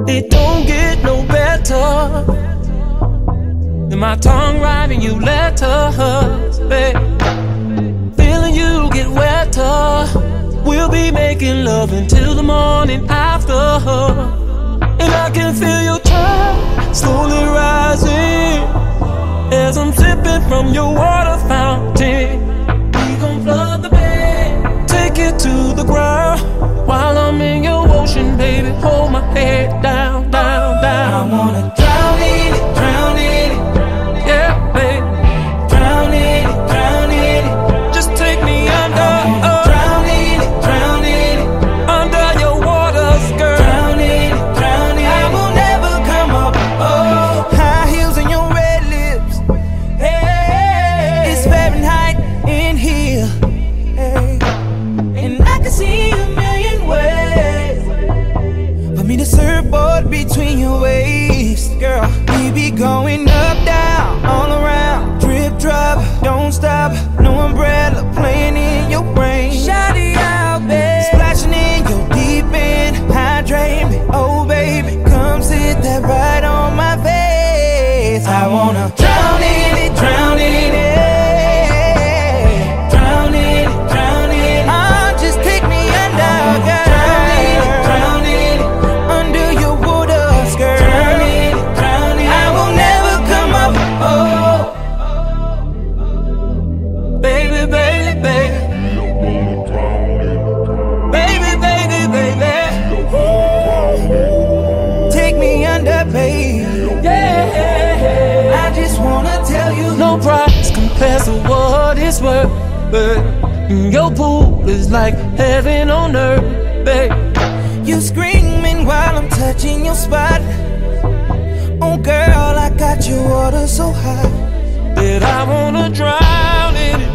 It don't get no better than my tongue writing you letters, babe. Feeling you get wetter. We'll be making love until the morning after. And I can feel your tide slowly rising as I'm sipping from your water fountain. We gon' flood the bed, take it to the ground. While I'm in your ocean, baby, hold my head down, down, down. I wanna drown in it, drown in it. Yeah, baby, Drown in it, drown in it. just take me under. Drown in it, drown in it. Under your waters, girl. Drown in it, drown in it. I will never come up. Oh, high heels and your red lips. Hey, it's Fahrenheit in here. Hey, and I can see a million ways for me to surfboard between your waves, girl. We be going up, down, all around. Drip drop, don't stop. No umbrella playing in your brain. Shout it out, babe. Splashing in your deep end. Hydrate me, oh baby. Come sit that right on my face. I wanna drown in it, drown in it. Drown in it, drown in it. Just take me under, girl. Drown in it, under your waters, girl. Drown in it, drown in it. I will never come up, oh. Baby, baby, baby. Baby, baby, baby. Take me under, baby. Yeah. I just wanna tell you, No price compares to what it's worth, babe. Your pool is like heaven on earth, babe. you screaming while I'm touching your spot. Oh girl, I got your water so hot That I wanna drown in it.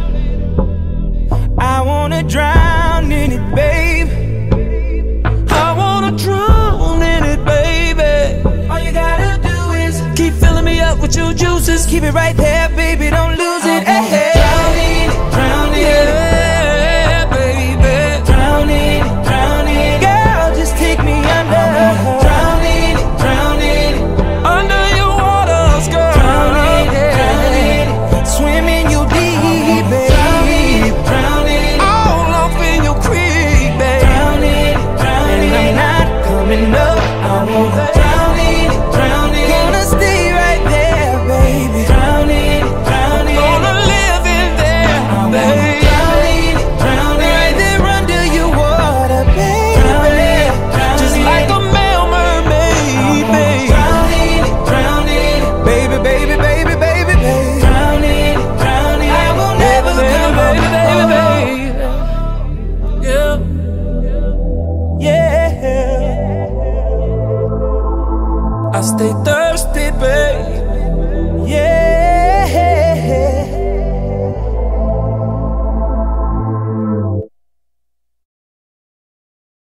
I wanna drown in it, babe. I wanna drown in it, baby. All you gotta do is Keep filling me up with your juices. keep it right there, baby, don't lose it. Hey, hey. Drown in it, drown in it. Yeah, baby. Drown in it, drown in it. Girl, just take me under. Drown in it, drown in it. Under your waters, girl. Drown in it, drown in it. Swim in your deep, baby. Drown in it, drown in it. All off in your creek, baby. Drown in it, drown in it. And I'm not coming up. I wanna drown in it, drown in it. Gonna stay right there, baby. Drown in it, drown in it. Gonna live in there, I wanna baby. drown in it, drown in it. Right there under your water, baby. Drown in it, drown Just in like it. a male mermaid, baby. Drown in it, drown in it. Baby, baby, baby, baby, baby. Drown in it, drown in it. I will never come up. Baby, baby. Yeah. Yeah. I stay thirsty, babe. Yeah.